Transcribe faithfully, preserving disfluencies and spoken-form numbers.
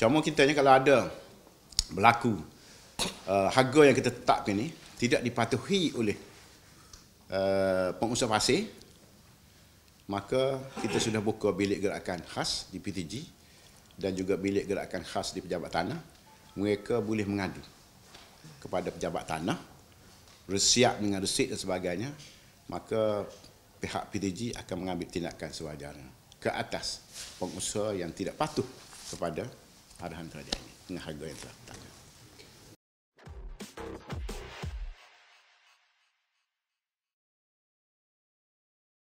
Cuma kitanya kalau ada berlaku uh, harga yang kita tetapkan ni tidak dipatuhi oleh uh, pengusaha pasir, maka kita sudah buka bilik gerakan khas di P T G dan juga bilik gerakan khas di pejabat tanah. Mereka boleh mengadu kepada pejabat tanah, bersiap dengan resit dan sebagainya, maka pihak P T G akan mengambil tindakan sewajarnya ke atas pengusaha yang tidak patuh kepada arahan kerajaan ini dengan harga yang telah ditetapkan.